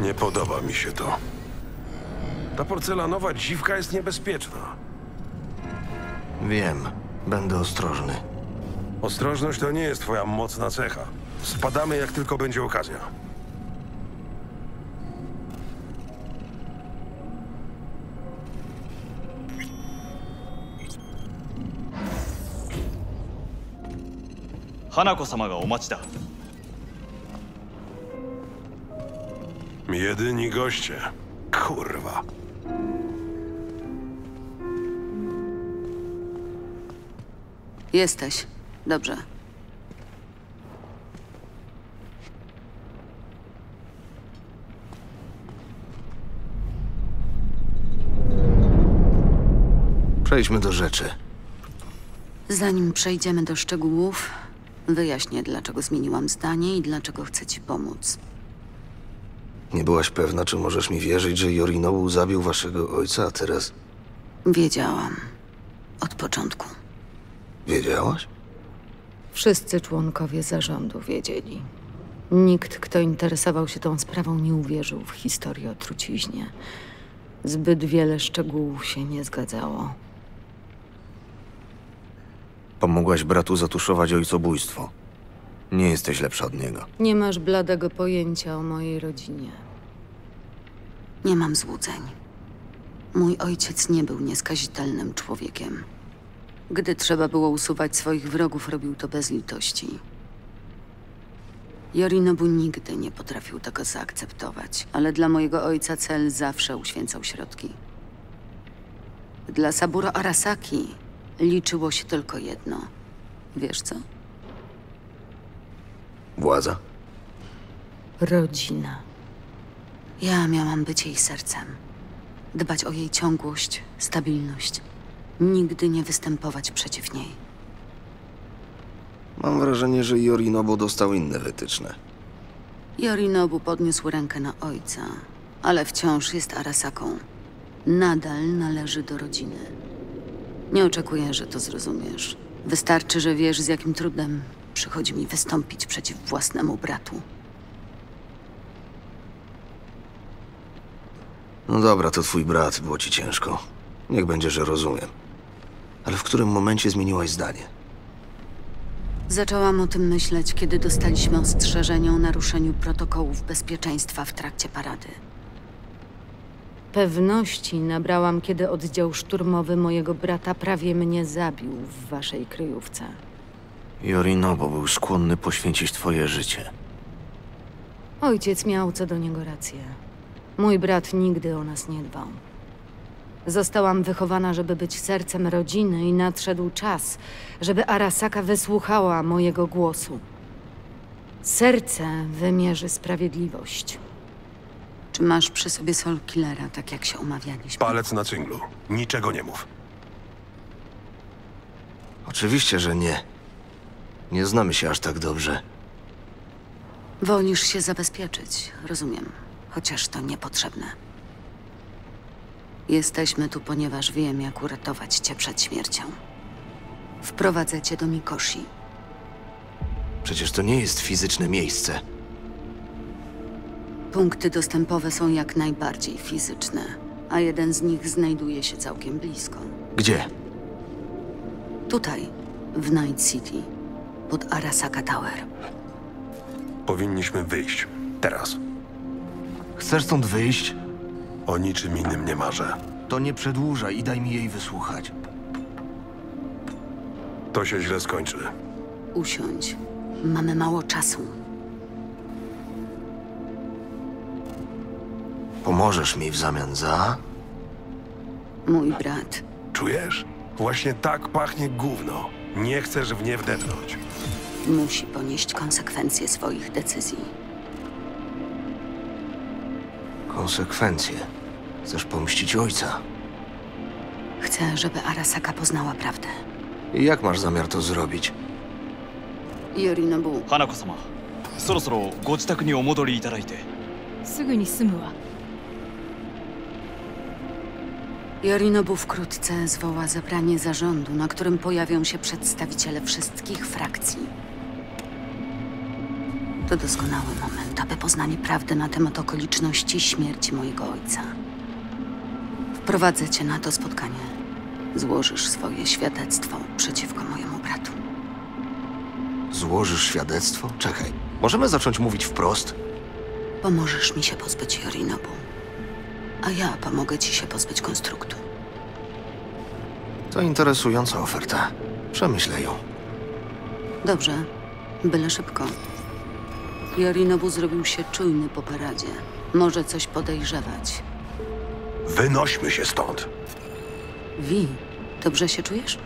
Nie podoba mi się to. Ta porcelanowa dziwka jest niebezpieczna. Wiem. Będę ostrożny. Ostrożność to nie jest twoja mocna cecha. Spadamy, jak tylko będzie okazja. Hanako-sama ga omachi da. Jedyni goście. Kurwa. Jesteś. Dobrze. Przejdźmy do rzeczy. Zanim przejdziemy do szczegółów, wyjaśnię, dlaczego zmieniłam zdanie i dlaczego chcę ci pomóc. Nie byłaś pewna, czy możesz mi wierzyć, że Yorinobu zabił waszego ojca, a teraz... Wiedziałam. Od początku. Wiedziałaś? Wszyscy członkowie zarządu wiedzieli. Nikt, kto interesował się tą sprawą, nie uwierzył w historię o truciźnie. Zbyt wiele szczegółów się nie zgadzało. Pomogłaś bratu zatuszować ojcobójstwo. Nie jesteś lepsza od niego. Nie masz bladego pojęcia o mojej rodzinie. Nie mam złudzeń. Mój ojciec nie był nieskazitelnym człowiekiem. Gdy trzeba było usuwać swoich wrogów, robił to bez litości. Yorinobu nigdy nie potrafił tego zaakceptować, ale dla mojego ojca cel zawsze uświęcał środki. Dla Saburo Arasaki liczyło się tylko jedno. Wiesz co? Władza? Rodzina. Ja miałam być jej sercem. Dbać o jej ciągłość, stabilność. Nigdy nie występować przeciw niej. Mam wrażenie, że Yorinobu dostał inne wytyczne. Yorinobu podniósł rękę na ojca, ale wciąż jest Arasaką. Nadal należy do rodziny. Nie oczekuję, że to zrozumiesz. Wystarczy, że wiesz, z jakim trudem przychodzi mi wystąpić przeciw własnemu bratu. No dobra, to twój brat, było ci ciężko. Niech będzie, że rozumiem. Ale w którym momencie zmieniłaś zdanie? Zaczęłam o tym myśleć, kiedy dostaliśmy ostrzeżenie o naruszeniu protokołów bezpieczeństwa w trakcie parady. Pewności nabrałam, kiedy oddział szturmowy mojego brata prawie mnie zabił w waszej kryjówce. Yorinobu był skłonny poświęcić twoje życie. Ojciec miał co do niego rację. Mój brat nigdy o nas nie dbał. Zostałam wychowana, żeby być sercem rodziny i nadszedł czas, żeby Arasaka wysłuchała mojego głosu. Serce wymierzy sprawiedliwość. Czy masz przy sobie Soul Killera, tak jak się umawialiśmy? Palec na cynglu. Niczego nie mów. Oczywiście, że nie. Nie znamy się aż tak dobrze. Wolisz się zabezpieczyć, rozumiem. Chociaż to niepotrzebne. Jesteśmy tu, ponieważ wiem, jak uratować cię przed śmiercią. Wprowadzę cię do Mikoshi. Przecież to nie jest fizyczne miejsce. Punkty dostępowe są jak najbardziej fizyczne, a jeden z nich znajduje się całkiem blisko. Gdzie? Tutaj, w Night City, pod Arasaka Tower. Powinniśmy wyjść. Teraz. Chcesz stąd wyjść? O niczym innym nie marzę. To nie przedłużaj i daj mi jej wysłuchać. To się źle skończy. Usiądź. Mamy mało czasu. Pomożesz mi w zamian za... Mój brat. Czujesz? Właśnie tak pachnie gówno. Nie chcesz w nie wdepnąć. Musi ponieść konsekwencje swoich decyzji. Konsekwencje. Chcesz pomścić ojca. Chcę, żeby Arasaka poznała prawdę. I jak masz zamiar to zrobić? Yorinobu, 花子様、そろそろご自宅にお戻りいただいて。 すぐに済むわ。 Yorinobu wkrótce zwoła zebranie zarządu, na którym pojawią się przedstawiciele wszystkich frakcji. To doskonały moment, aby poznać prawdę na temat okoliczności śmierci mojego ojca. Wprowadzę cię na to spotkanie. Złożysz swoje świadectwo przeciwko mojemu bratu. Złożysz świadectwo? Czekaj. Możemy zacząć mówić wprost? Pomożesz mi się pozbyć Yorinobu, a ja pomogę ci się pozbyć konstruktu. To interesująca oferta. Przemyślę ją. Dobrze, byle szybko. Yorinobu zrobił się czujny po paradzie. Może coś podejrzewać. Wynośmy się stąd. Wi, dobrze się czujesz?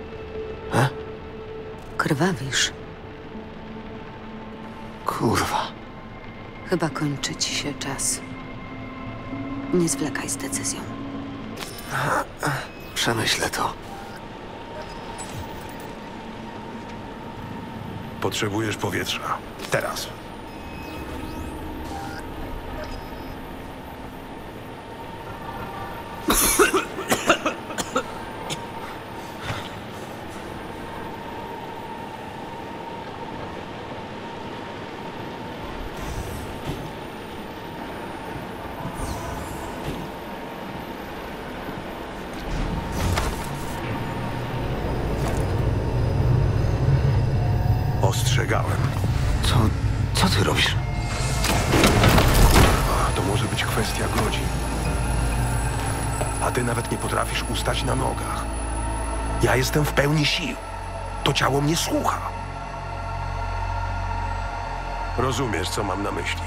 Krwawisz. Kurwa. Chyba kończy ci się czas. Nie zwlekaj z decyzją. Przemyślę to. Potrzebujesz powietrza. Teraz. Ostrzegałem. Co ty robisz? To może być kwestia godzin. A ty nawet nie potrafisz ustać na nogach. Ja jestem w pełni sił. To ciało mnie słucha. Rozumiesz, co mam na myśli?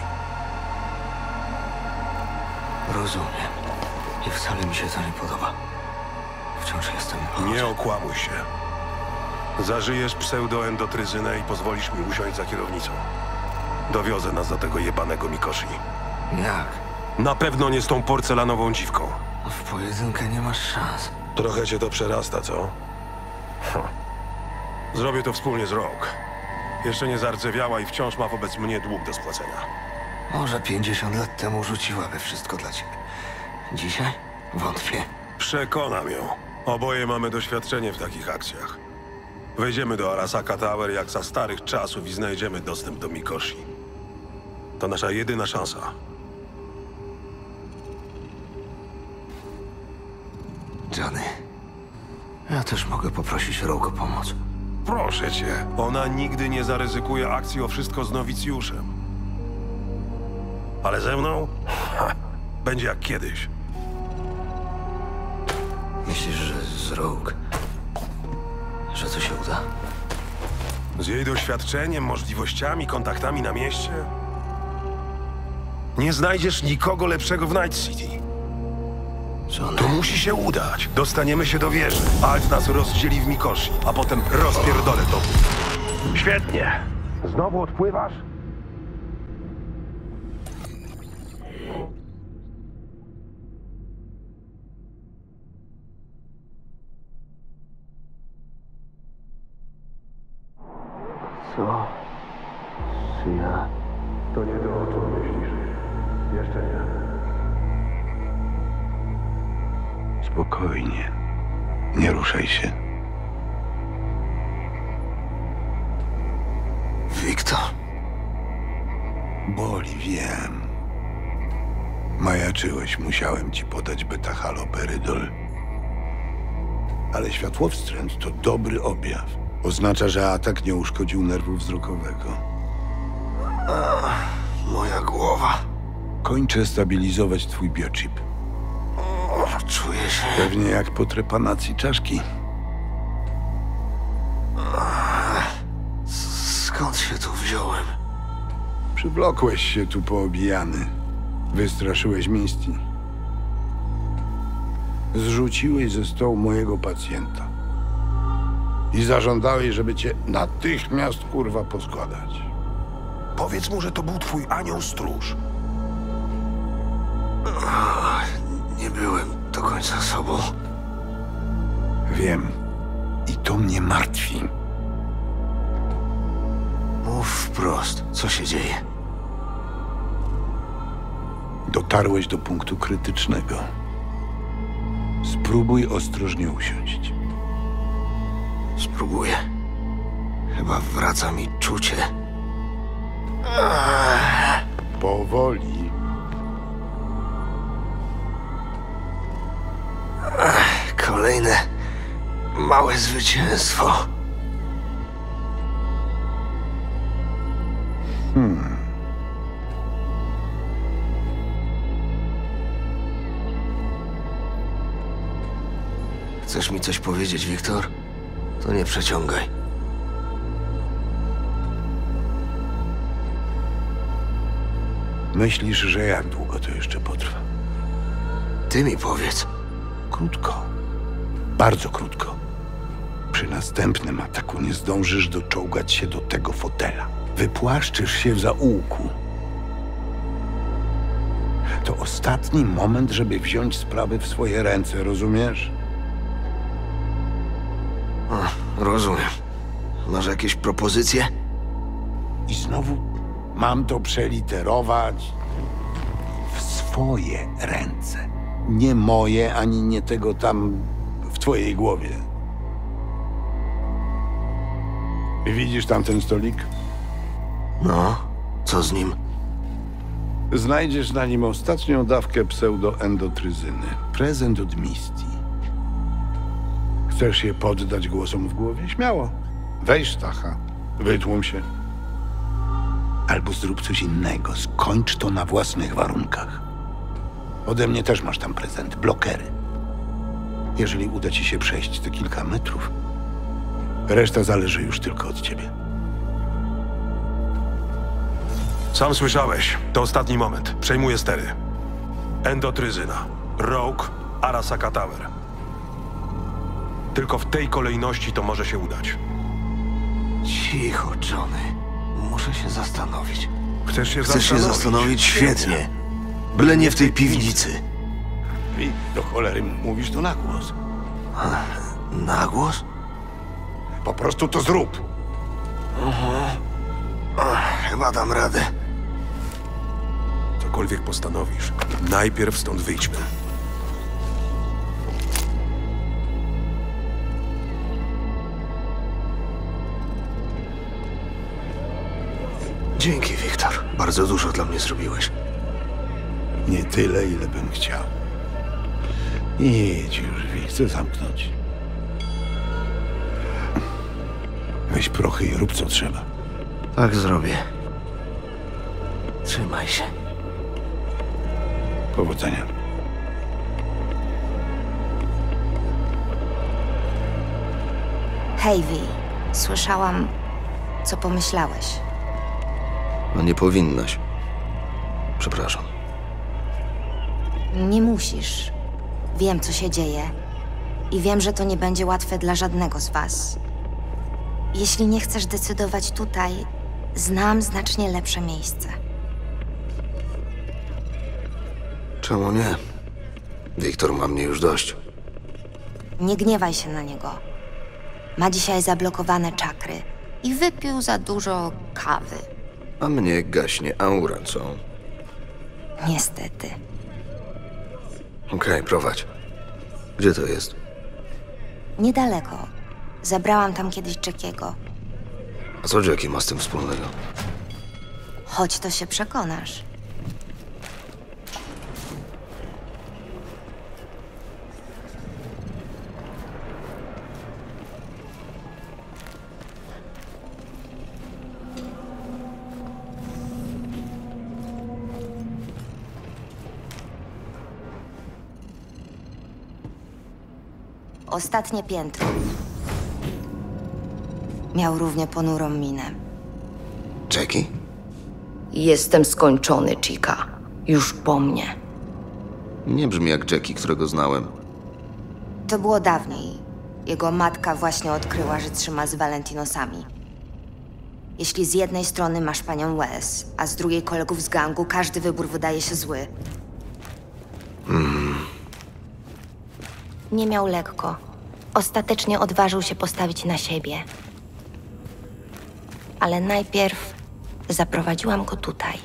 Rozumiem. I wcale mi się to nie podoba. Wciąż jestem... Nie okłamuj się. Zażyjesz pseudoendotryzynę i pozwolisz mi usiąść za kierownicą. Dowiozę nas do tego jebanego Mikoshi. Jak? Na pewno nie z tą porcelanową dziwką. W pojedynkę nie masz szans. Trochę cię to przerasta, co? Zrobię to wspólnie z Rogue. Jeszcze nie zardzewiała i wciąż ma wobec mnie dług do spłacenia. Może 50 lat temu rzuciłaby wszystko dla ciebie. Dzisiaj? Wątpię. Przekonam ją. Oboje mamy doświadczenie w takich akcjach. Wejdziemy do Arasaka Tower jak za starych czasów i znajdziemy dostęp do Mikoshi. To nasza jedyna szansa. Johnny, ja też mogę poprosić Rogue o pomoc. Proszę cię. Ona nigdy nie zaryzykuje akcji o wszystko z nowicjuszem. Ale ze mną? Będzie jak kiedyś. Myślisz, że z Rogue... że to się uda? Z jej doświadczeniem, możliwościami, kontaktami na mieście? Nie znajdziesz nikogo lepszego w Night City. Johnny... To musi się udać. Dostaniemy się do wieży. Alt nas rozdzieli w Mikoshi, a potem rozpierdolę to. Świetnie. Znowu odpływasz? Co? Czy ja... To nie to, o czym myślisz. Jeszcze nie. Spokojnie. Nie ruszaj się. Wiktor? Boli, wiem. Majaczyłeś, musiałem ci podać beta-haloperydol. Ale światłowstręt to dobry objaw. Oznacza, że atak nie uszkodził nerwu wzrokowego. Moja głowa. Kończę stabilizować twój biochip. Czuję się... Pewnie jak po trepanacji czaszki. Skąd się tu wziąłem? Przywlokłeś się tu poobijany. Wystraszyłeś Misty. Zrzuciłeś ze stołu mojego pacjenta. I zażądałeś, żeby cię natychmiast, kurwa, poskładać. Powiedz mu, że to był twój anioł stróż. Nie byłem do końca sobą. Wiem. I to mnie martwi. Mów wprost, co się dzieje. Dotarłeś do punktu krytycznego. Spróbuj ostrożnie usiąść. Spróbuję. Chyba wraca mi czucie. Powoli. Kolejne małe zwycięstwo. Chcesz mi coś powiedzieć, Wiktor? To nie przeciągaj. Myślisz, że jak długo to jeszcze potrwa? Ty mi powiedz. Krótko. Bardzo krótko. Przy następnym ataku nie zdążysz doczołgać się do tego fotela. Wypłaszczysz się w zaułku. To ostatni moment, żeby wziąć sprawy w swoje ręce, rozumiesz? Rozumiem. Masz jakieś propozycje? I znowu mam to przeliterować w swoje ręce. Nie moje, ani nie tego tam w twojej głowie. Widzisz tam ten stolik? No, co z nim? Znajdziesz na nim ostatnią dawkę pseudoendotryzyny. Prezent od Misty. Chcesz się poddać głosom w głowie? Śmiało. Weź sztacha. Wytłum się. Albo zrób coś innego. Skończ to na własnych warunkach. Ode mnie też masz tam prezent. Blokery. Jeżeli uda ci się przejść te kilka metrów, reszta zależy już tylko od ciebie. Sam słyszałeś. To ostatni moment. Przejmuję stery. Endotryzyna. Rogue. Arasaka Tower. Tylko w tej kolejności to może się udać. Cicho, Johnny. Muszę się zastanowić. Chcesz się Chcesz się zastanowić? Świetnie. Byle nie w tej piwnicy. I do cholery mówisz to na głos. Na głos? Po prostu to zrób. Chyba dam radę. Cokolwiek postanowisz, najpierw stąd wyjdźmy. Dzięki, Wiktor. Bardzo dużo dla mnie zrobiłeś. Nie tyle, ile bym chciał. Idź już, Wi, chcę zamknąć. Weź prochy i rób co trzeba. Tak zrobię. Trzymaj się. Powodzenia. Hej, Vi. Słyszałam, co pomyślałeś. No nie powinnaś. Przepraszam. Nie musisz. Wiem, co się dzieje. I wiem, że to nie będzie łatwe dla żadnego z was. Jeśli nie chcesz decydować tutaj, znam znacznie lepsze miejsce. Czemu nie? Wiktor ma mnie już dość. Nie gniewaj się na niego. Ma dzisiaj zablokowane czakry i wypił za dużo kawy. A mnie gaśnie aura, co? Niestety. Okej, prowadź. Gdzie to jest? Niedaleko. Zabrałam tam kiedyś Jackiego. A co Jackie ma z tym wspólnego? Chodź, to się przekonasz. Ostatnie piętro. Miał równie ponurą minę. Jackie? Jestem skończony, Chica. Już po mnie. Nie brzmi jak Jackie, którego znałem. To było dawniej. Jego matka właśnie odkryła, że trzyma z Valentinosami. Jeśli z jednej strony masz panią Wes, a z drugiej kolegów z gangu, każdy wybór wydaje się zły. Nie miał lekko. Ostatecznie odważył się postawić na siebie. Ale najpierw zaprowadziłam go tutaj.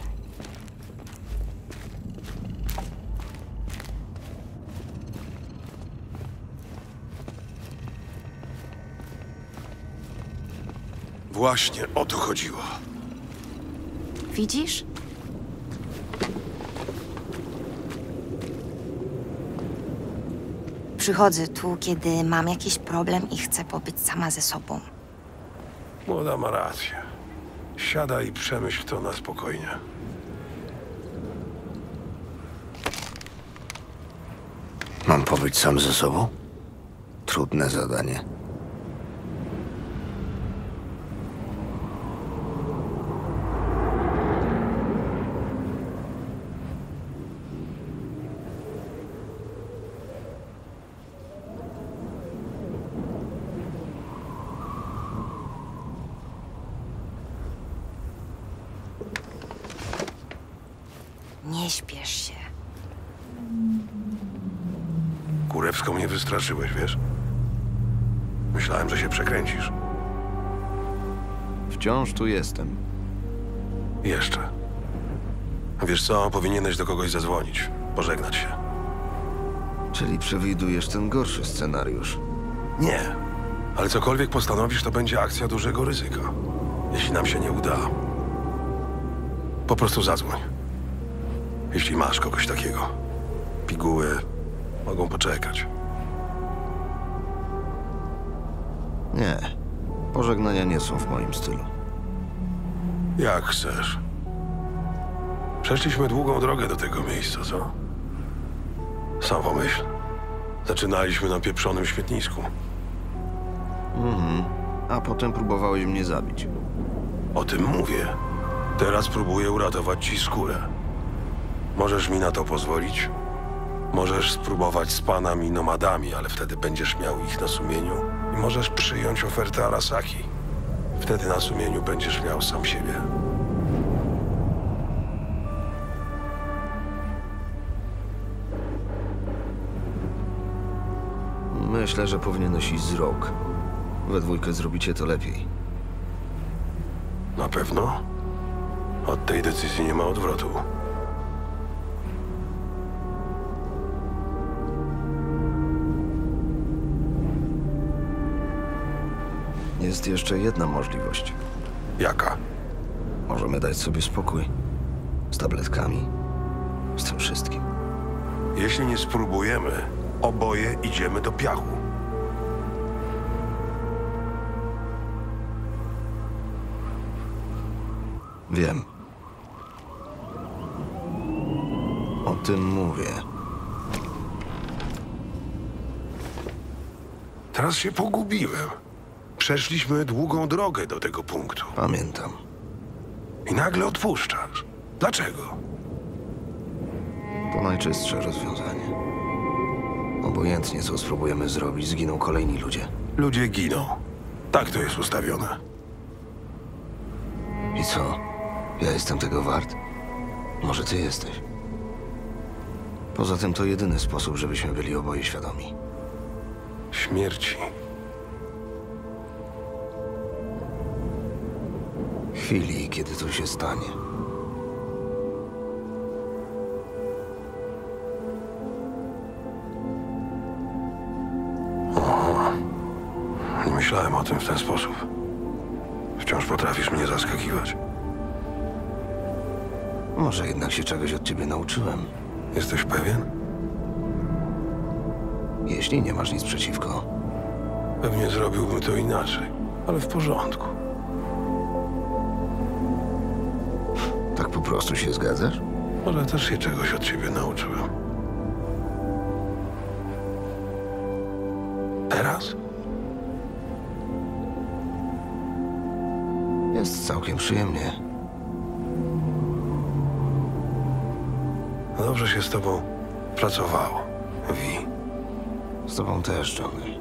Właśnie o to chodziło. Widzisz? Przychodzę tu, kiedy mam jakiś problem i chcę pobyć sama ze sobą. Młoda ma rację. Siadaj i przemyśl to na spokojnie. Mam pobyć sam ze sobą? Trudne zadanie. Nie śpiesz się. Kurewsko mnie wystraszyłeś, wiesz? Myślałem, że się przekręcisz. Wciąż tu jestem. Jeszcze. Wiesz co, powinieneś do kogoś zadzwonić. Pożegnać się. Czyli przewidujesz ten gorszy scenariusz. Nie. Ale cokolwiek postanowisz, to będzie akcja dużego ryzyka. Jeśli nam się nie uda, po prostu zadzwoń. Jeśli masz kogoś takiego. Piguły mogą poczekać. Nie. Pożegnania nie są w moim stylu. Jak chcesz. Przeszliśmy długą drogę do tego miejsca, co? Sam pomyśl. Zaczynaliśmy na pieprzonym świetnisku. A potem próbowałeś mnie zabić. O tym mówię. Teraz próbuję uratować ci skórę. Możesz mi na to pozwolić? Możesz spróbować z panami nomadami, ale wtedy będziesz miał ich na sumieniu. I możesz przyjąć ofertę Arasaki. Wtedy na sumieniu będziesz miał sam siebie. Myślę, że powinieneś iść z rok. We dwójkę zrobicie to lepiej. Na pewno? Od tej decyzji nie ma odwrotu. Jest jeszcze jedna możliwość. Jaka? Możemy dać sobie spokój. Z tabletkami. Z tym wszystkim. Jeśli nie spróbujemy, oboje idziemy do piachu. Wiem. O tym mówię. Teraz się pogubiłem. Przeszliśmy długą drogę do tego punktu. Pamiętam. I nagle odpuszczasz. Dlaczego? To najczystsze rozwiązanie. Obojętnie, co spróbujemy zrobić, zginą kolejni ludzie. Ludzie giną. Tak to jest ustawione. I co? Ja jestem tego wart? Może ty jesteś? Poza tym to jedyny sposób, żebyśmy byli oboje świadomi. Śmierci. Chwili, kiedy to się stanie. Nie myślałem o tym w ten sposób. Wciąż potrafisz mnie zaskakiwać. Może jednak się czegoś od ciebie nauczyłem. Jesteś pewien? Jeśli nie masz nic przeciwko. Pewnie zrobiłbym to inaczej, ale w porządku. Tak po prostu się zgadzasz? Może też się czegoś od ciebie nauczyłem. Teraz? Jest całkiem przyjemnie. Dobrze się z tobą pracowało, Vi. Z tobą też, Johnny.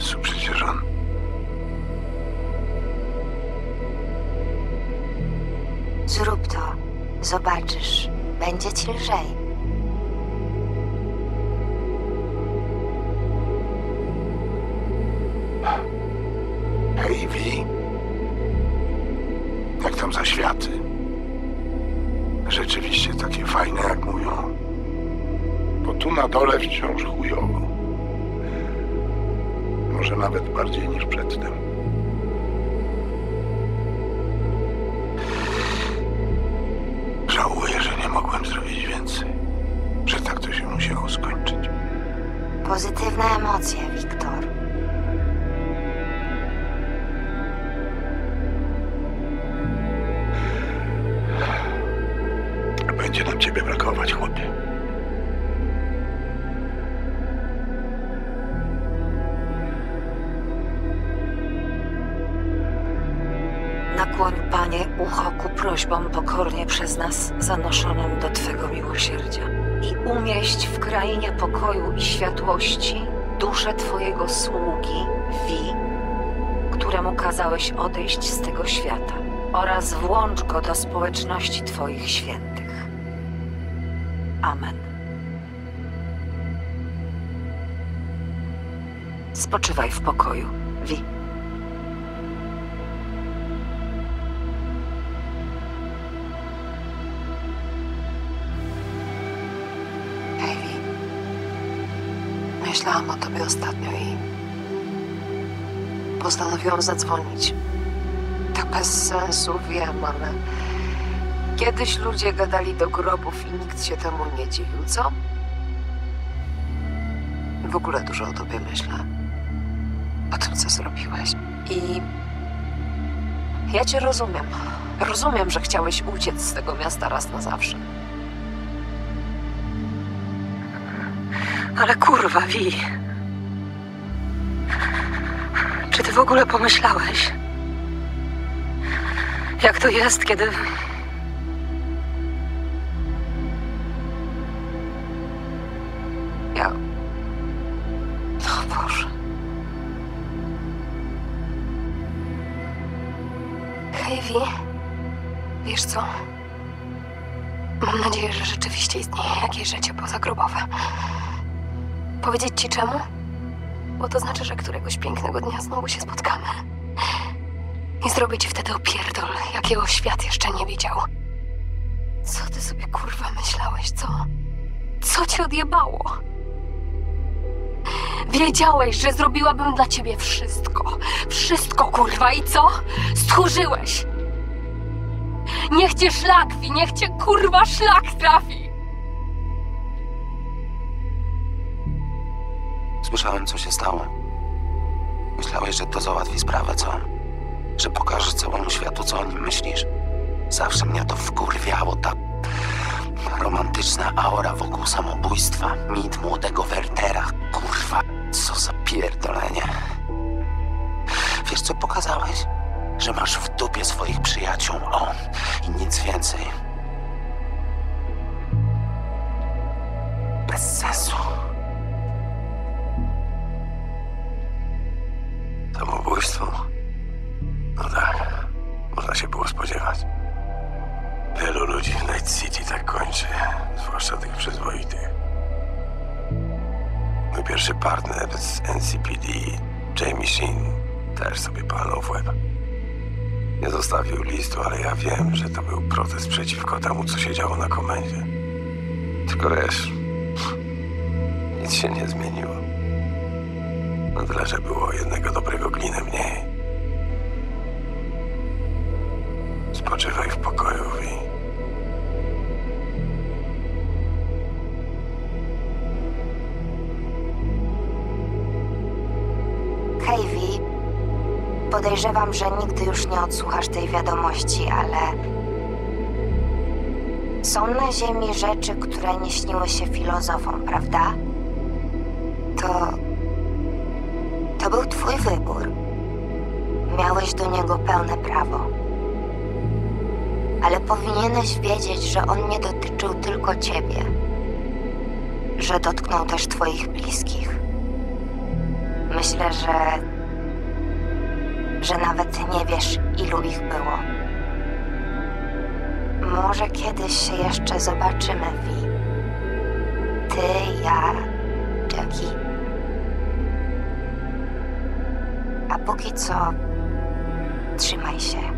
sensu, przecież on... Zrób to. Zobaczysz. Będzie ci lżej. Hej, Vi. Jak tam zaświaty? Rzeczywiście takie fajne, jak mówią. Bo tu na dole wciąż chujowo. Może nawet bardziej niż przedtem. Żałuję, że nie mogłem zrobić więcej. Że tak to się musiało skończyć. Pozytywne emocje, Wiktor. Będzie nam ciebie brakować, chłopie. Nakłoń, Panie, ucho ku prośbom pokornie przez nas zanoszonym do Twego miłosierdzia i umieść w krainie pokoju i światłości duszę Twojego sługi, Vi, któremu kazałeś odejść z tego świata, oraz włącz go do społeczności Twoich świętych. Amen. Spoczywaj w pokoju, Vi. Hej, Vi. Myślałam o tobie ostatnio i postanowiłam zadzwonić. To bez sensu, wiem, ale kiedyś ludzie gadali do grobów i nikt się temu nie dziwił, co? W ogóle dużo o tobie myślę. O tym, co zrobiłeś. I ja cię rozumiem. Rozumiem, że chciałeś uciec z tego miasta raz na zawsze. Ale kurwa, Vi. Czy ty w ogóle pomyślałeś? Jak to jest, kiedy... Ja... O Boże. Hej, Vi. Wiesz co? Mam nadzieję, że rzeczywiście istnieje jakieś życie pozagrobowe. Powiedzieć ci czemu? Bo to znaczy, że któregoś pięknego dnia znowu się spotkamy. I zrobię ci wtedy opierdol, jakiego świat jeszcze nie widział. Co ty sobie, kurwa, myślałeś, co? Co ci odjebało? Wiedziałeś, że zrobiłabym dla ciebie wszystko. Wszystko, kurwa, i co? Stchórzyłeś. Niech cię szlak, Vi, niech cię, kurwa, szlak trafi. Słyszałem, co się stało. Myślałeś, że to załatwi sprawę, co? Że pokażesz całemu światu, co o nim myślisz? Zawsze mnie to wkurwiało, ta romantyczna aura wokół samobójstwa. Mit młodego Wernera. Kurwa, co za pierdolenie. Wiesz, co pokazałeś? Że masz w dupie swoich przyjaciół, o, i nic więcej. Bez sensu. Samobójstwo? No tak, można się było spodziewać. Wielu ludzi w Night City tak kończy, zwłaszcza tych przyzwoitych. Mój pierwszy partner z NCPD, Jamie Sheen, też sobie palnął w łeb. Nie zostawił listu, ale ja wiem, że to był protest przeciwko temu, co się działo na komendzie. Tylko wiesz, nic się nie zmieniło. No tyle, że było jednego dobrego gliny mniej. Spoczywaj w pokoju, Vi. Hej, Vi. Podejrzewam, że nigdy już nie odsłuchasz tej wiadomości, ale... Są na ziemi rzeczy, które nie śniły się filozofom, prawda? To był twój wybór. Miałeś do niego pełne prawo. Ale powinieneś wiedzieć, że on nie dotyczył tylko ciebie. Że dotknął też twoich bliskich. Myślę, że nawet nie wiesz, ilu ich było. Może kiedyś się jeszcze zobaczymy, Vi. Ty, ja, Jackie. A póki co, trzymaj się.